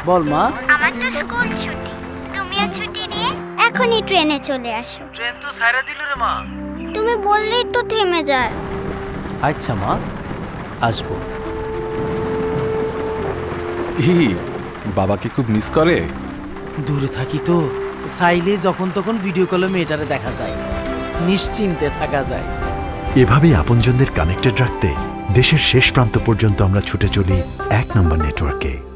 বল মা। আমার তো স্কুল ছুটি, তুমিও ছুটি নিয়ে এখনই ট্রেনে চলে আসো। ট্রেন তো ছাইরা দিল রে মা। তুমি বললেই তো থেমে যায়। আচ্ছা মা, আসবো। বাবাকে খুব মিস করে? দূরে থাকি তো, চাইলে যখন তখন ভিডিও কলে মেয়েটারে দেখা যায়, নিশ্চিন্তে থাকা যায়। এভাবেই আপনজনদের কানেক্টেড রাখতে দেশের শেষ প্রান্ত পর্যন্ত আমরা ছুটে চলি 1 নম্বর নেটওয়ার্কে।